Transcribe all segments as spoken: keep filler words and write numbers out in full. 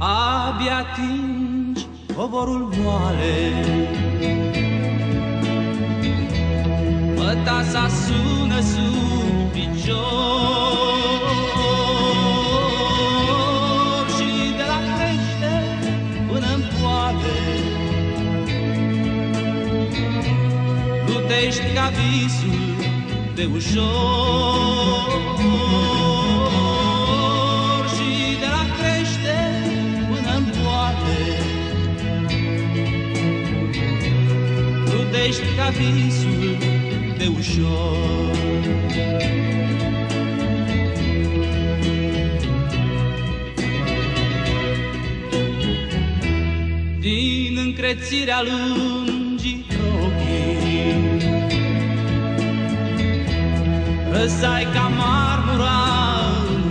abia atingi covorul moale. Mătasa sună sub picior și de la crește până-n poate plutești ca visul de ușor și de la crește până-n poate plutești ca visul de ușor. Din încrețirea lungii ochii răsai ca marmura în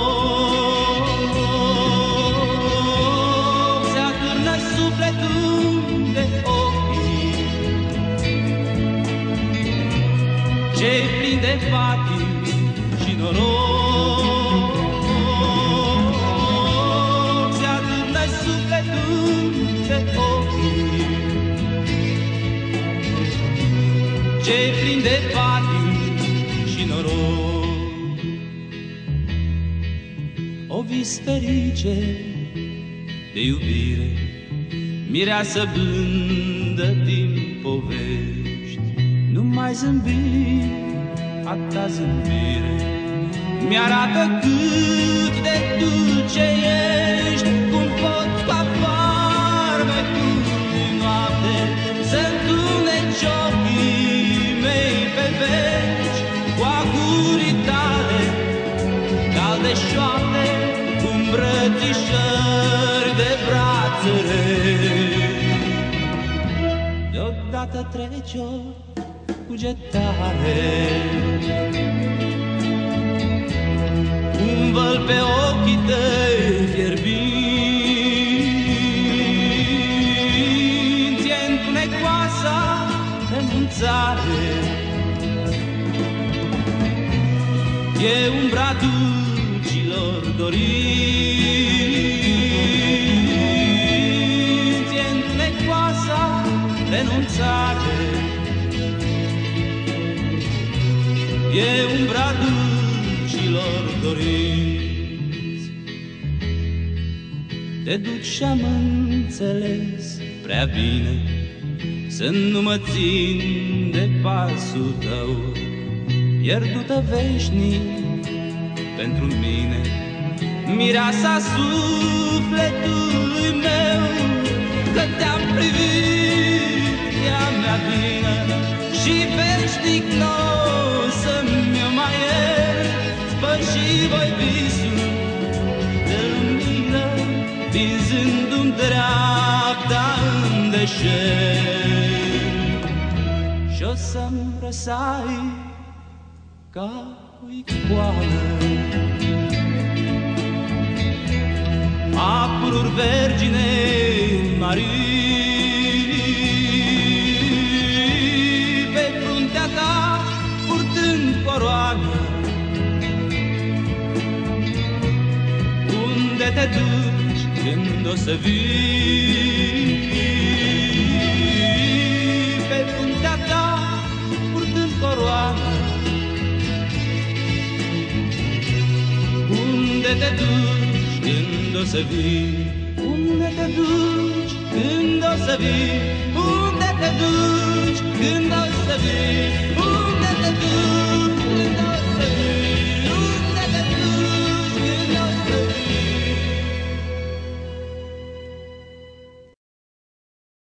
loc, se atârnă sufletul de ochii ce-i plin de patim și noroc, se atârnă sufletul de ochii ce-i plin de patim și noroc. O vis ferice de iubire, mireasă blândă din povești, nu mai zâmbi, a ta zâmbire mi-arată cât de dulce ești, cum pot ca farmecul din noapte să-ntuneci ochii mei pe veci cu agurii tale calde șoapte, cu îmbrățișări de brațe reci. Deodată trece o cugetare, un văl pe ochii tăi fierbinți, e întunecoasa renunțare, e umbra dulcilor dorinți, e întunecoasa renunțare, e umbra dulcilor dorinți. Te duci și-am înțeles prea bine să nu mă țin de pasul tău, pierdută veșnic pentru mine, mireasa sufletului meu, că te-am privit, ea mea vină și veșnic nou să-mi o mai iert, spăși voi visul de lumină, vinzându-mi dreapta în deșert. Și-o să-mi răsai ca o icoană a pururi vergine marii, pe fruntea ta purtând coroană. Unde te duci când o să vii? Pe fruntea ta purtând coroană. Unde te duci când o să vii? Unde te duci când o să vii? Unde te duci când o să vii?